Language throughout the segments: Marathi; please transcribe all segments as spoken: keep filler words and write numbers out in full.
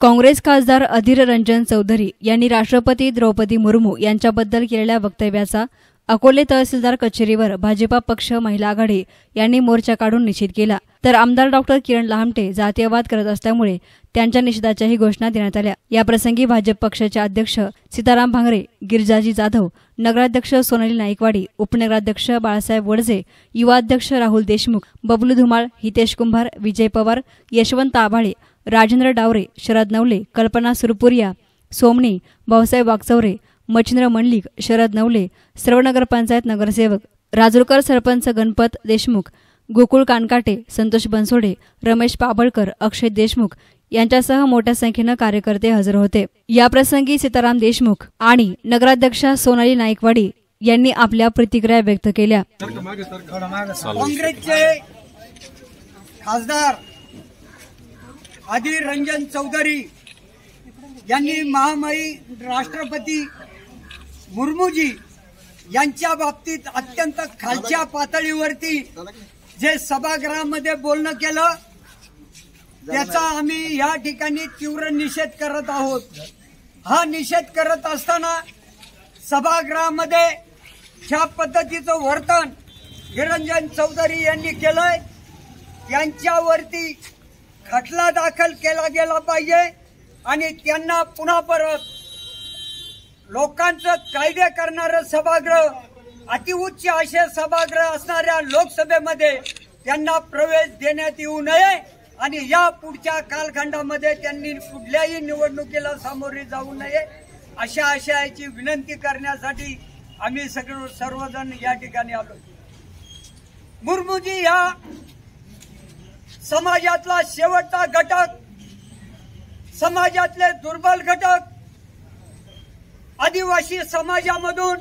काँग्रेस खासदार अधीर रंजन चौधरी यांनी राष्ट्रपती द्रौपदी मुर्मू यांच्याबद्दल केलेल्या वक्तव्याचा अकोले तहसीलदार कचेरीवर भाजपा पक्ष महिला आघाडी यांनी मोर्चा काढून निषेध केला। तर आमदार डॉक्टर किरण लहामटे जातीयवाद करत असल्यामुळे त्यांच्या निषेधाच्याही घोषणा देण्यात आल्या। याप्रसंगी भाजप पक्षाचे अध्यक्ष सीताराम भांगरे, गिरिजाजी जाधव, नगराध्यक्ष सोनाली नाईकवाडी, उपनगराध्यक्ष बाळासाहेब वडजे, युवा अध्यक्ष राहुल देशमुख, बबलू धुमाळ, हितेश कुंभार, विजय पवार, यशवंत आभाळे, राजेंद्र डावरे, शरद नवले, कल्पना सुरपुरिया, सोमणी, भाऊसाहेब वागचौरे, मच्छिंद्र मंडलिक, शरद नवले, सर्व नगरपंचायत नगरसेवक, राजूरकर सरपंच गणपत देशमुख, गोकुळ कानकाटे, संतोष बनसोडे, रमेश पाबळकर, अक्षय देशमुख यांच्यासह मोठ्या संख्येने कार्यकर्ते हजर होते। याप्रसंगी सीताराम देशमुख आणि नगराध्यक्षा सोनाली नाईकवाडी यांनी आपल्या प्रतिक्रिया व्यक्त केल्या। काँग्रेसचे खासदार अधीर रंजन चौधरी यांनी महामहिम राष्ट्रपती मुर्मूजी यांच्या बाबतीत अत्यंत खालच्या पातळीवरती जे सभागृहामध्ये बोलणं केलं त्याचा आम्ही या ठिकाणी तीव्र निषेध करत आहोत। हा निषेध करत असताना सभागृहामध्ये ज्या पद्धतीचं वर्तन निरंजन चौधरी यांनी केलंय त्यांच्यावरती खटला दाखल केला गेला पाहिजे आणि त्यांना पुन्हा परत लोकांचं कायदे करणारं सभागृह, अतिउच्च असे सभागृह असणाऱ्या लोकसभेमध्ये त्यांना प्रवेश देण्यात येऊ नये आणि या पुढच्या कालखंडामध्ये त्यांनी कुठल्याही निवडणुकीला सामोरे जाऊ नये अशा आशयाची विनंती करण्यासाठी आम्ही सगळे सर्वजण या ठिकाणी आलो। मुर्मूजी या समाजातला शेवटचा घटक, समाजातले दुर्बल घटक, आदिवासी समाजामधून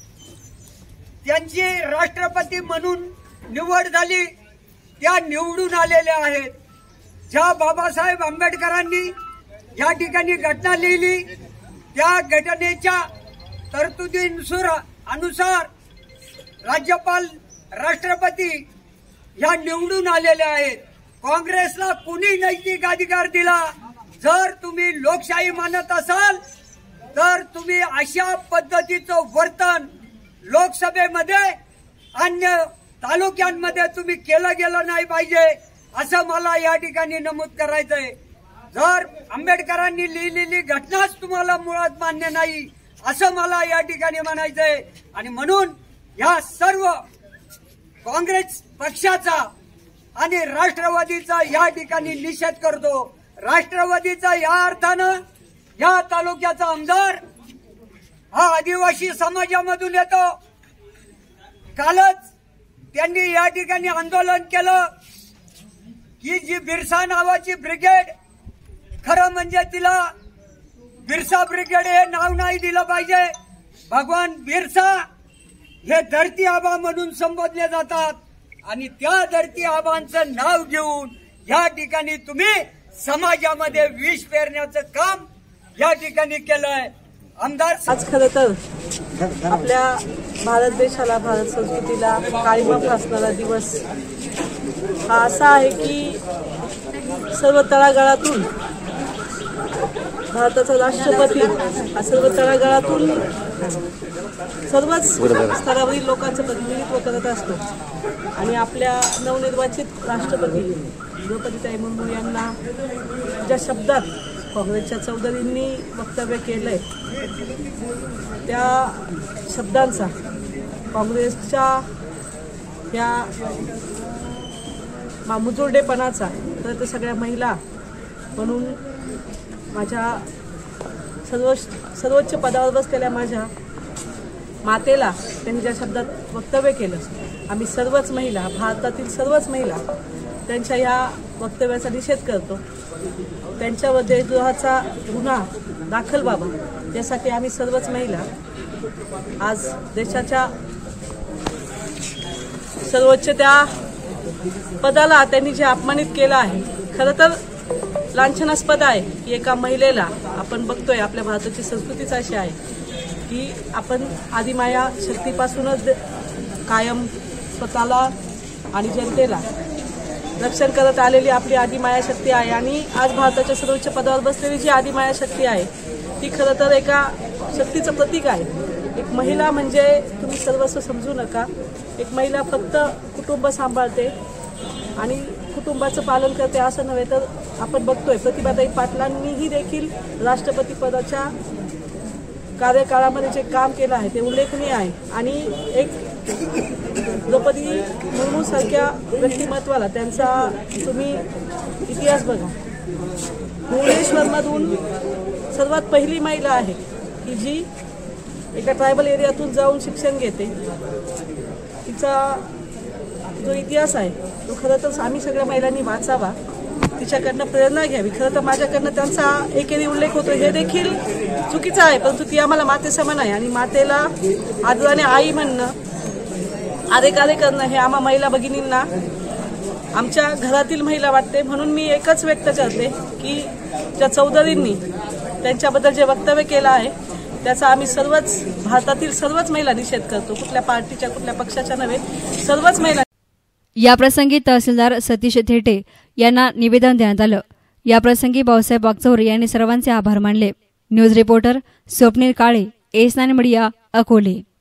त्यांची राष्ट्रपती म्हणून निवड झाली, त्या निवडून आलेल्या आहेत। ज्या बाबासाहेब आंबेडकरांनी या ठिकाणी घटना लिहिली त्या घटनेच्या तरतुदीनुसार अनुसार राज्यपाल राष्ट्रपती या निवडून आलेल्या आहेत। काँग्रेसला कुणी नैतिक अधिकार दिला? जर तुम्ही लोकशाही मानत असाल तर तुम्ही अशा पद्धतीचं वर्तन लोकसभेमध्ये अन्य तालुक्यांमध्ये तुम्ही केलं गेलं नाही पाहिजे असं मला या ठिकाणी नमूद करायचंय। जर आंबेडकरांनी लिहिलेली घटनाच तुम्हाला मुळात मान्य नाही असं मला या ठिकाणी म्हणायचंय आणि म्हणून या सर्व काँग्रेस पक्षाचा आणि राष्ट्रवादीचा या ठिकाणी निषेध करतो। राष्ट्रवादीचा या अर्थानं या तालुक्याचा आमदार हा आदिवासी समाजामधून येतो। कालच त्यांनी या ठिकाणी आंदोलन केलं की जी बिरसा नावाची ब्रिगेड, खरं म्हणजे तिला बिरसा ब्रिगेड हे नाव नाही दिलं पाहिजे। भगवान बिरसा हे धरती आबा म्हणून संबोधले जातात आणि त्या धरती आबांचं नाव घेऊन या ठिकाणी तुम्ही समाजामध्ये विष पेरण्याचं काम या ठिकाणी केलंय। आमदार आज खरं तर आपल्या भारत देशाला, भारत संस्कृतीला काळिमा फासणारा दिवस हा असा आहे की सर्व तळागाळातून भारताचा राष्ट्रपती हा सर्व तळागाळातून सर्वच स्तरावरील लोकांचं प्रतिनिधित्व करत असतो आणि आपल्या नवनिर्वाचित राष्ट्रपती द्रौपदीताई मुर्मू यांना ज्या शब्दात काँग्रेसच्या चौधरींनी वक्तव्य केलंय त्या शब्दांचा, काँग्रेसच्या या मुजोरडेपणाचा तर ते सगळ्या महिला म्हणून माझ्या सर्व सर्वोच्च पदावर बसलेल्या माझ्या मातेला त्यांनी ज्या शब्दात वक्तव्य केलं, आम्ही सर्वच महिला, भारतातील सर्वच महिला त्यांच्या या वक्तव्याचा निषेध करतो। त्यांच्यावर देशद्रोहाचा गुन्हा दाखल व्हावा यासाठी आम्ही सर्वच महिला आज देशाच्या सर्वोच्च त्या पदाला त्यांनी जे अपमानित केलं आहे, खरं तर लांछनास्पद आहे की एका महिलेला, आपण बघतोय आपल्या भारताची संस्कृतीच अशी आहे की आपण आदिमाया शक्तीपासूनच कायम स्वतःला आणि जनतेला रक्षण करत आलेली आपली आदिमाया शक्ती आहे आणि आज भारताच्या सर्वोच्च पदावर बसलेली जी आदिमाया शक्ती आहे ती खरं तर एका शक्तीचं प्रतीक आहे. एक महिला म्हणजे तुम्ही सर्वस्व समजू नका. एक महिला फक्त कुटुंब सांभाळते आणि कुटुंबाचं पालन करते असं नव्हे तर आपण बघतोय प्रतिभाताई पाटलांनीही देखील राष्ट्रपती पदाच्या कार्यकाळामध्ये जे काम केलं आहे ते उल्लेखनीय आहे. आणि एक द्रौपदी मुर्मू सारख्या व्यक्तिमत्वाला त्यांचा तुम्ही इतिहास बघा. भुवनेश्वरमधून सर्वात पहिली महिला आहे की जी एका ट्रायबल एरियातून जाऊन शिक्षण घेते. तिचा जो इतिहास आहे तो खरं तर आम्ही सगळ्या महिलांनी वाचावा, तिच्याकडनं प्रेरणा घ्यावी. खरं तर माझ्याकडनं त्यांचा एकेरी उल्लेख होतो हे देखील चुकीचं आहे, परंतु ती आम्हाला माते समान आहे आणि मातेला आदराने आई म्हणणं, आरेकारे करणं हे आम्हा महिला भगिनींना आमच्या घरातील महिला वाटते. म्हणून मी एकच व्यक्त करते की ज्या चौधरींनी त्यांच्याबद्दल जे वक्तव्य केलं आहे त्याचा आम्ही सर्वच भारतातील सर्वच महिला निषेध करतो. कुठल्या पार्टीच्या कुठल्या पक्षाच्या नव्हे, सर्वच महिला. याप्रसंगी तहसीलदार सतीश थेटे यांना निवेदन देण्यात आलं. याप्रसंगी भाऊसाहेब वागचौरे यांनी सर्वांचे आभार मानले. News reporter Swapnil Kale, S nine media, Akole.